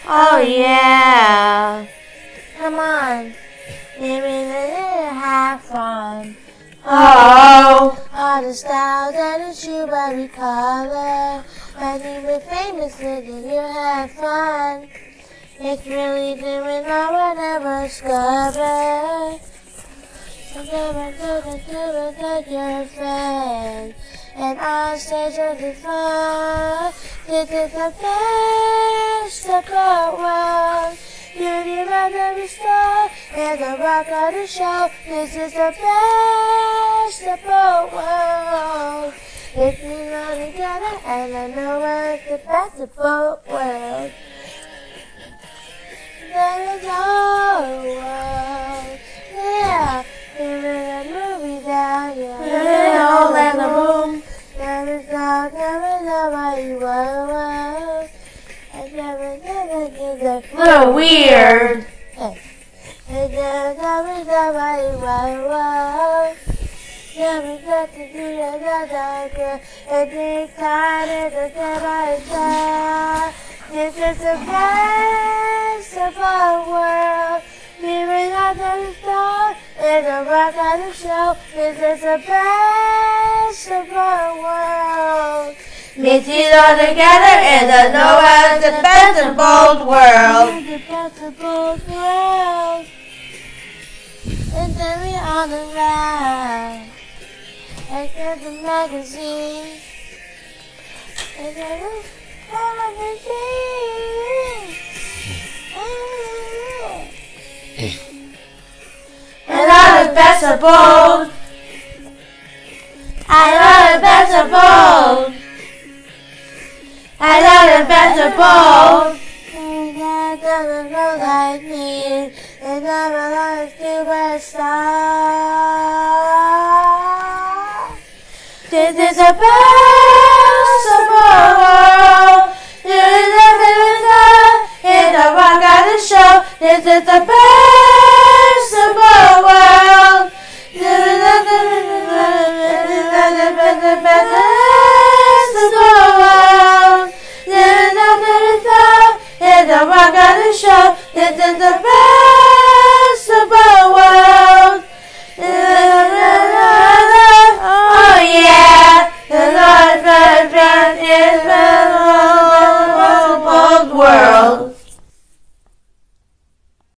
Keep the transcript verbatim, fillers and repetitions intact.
Oh yeah. Come on. Maybe let's have fun. Oh. All the styles and the shoe every color. Finding the famous little you have fun. It's really doing no one ever discovered. Never gonna do it like your friend. And on stage of the fun. This is the best of both worlds. Beauty of every star and the rock of the show. This is the best of both worlds. If we all together and I know it's the best of both worlds. There is all world. Yeah, there is a movie down here. There is all in the room. There is all, there is all my world. I never, never did that. Little weird. Hey. And there is all my world. Never got to do another girl. And this time is the time I die. This is the best of our world. Living under the stars and the rock of the show. This is the best of our world. Mix it all together and I know it's the best of both worlds. The best of both worlds. And then we on the ride. I got the magazine. And then we on the magazine. And I'm the best of both. I love the best of both. I love the best of both. And that doesn't look like me. And I'm a superstar. This is a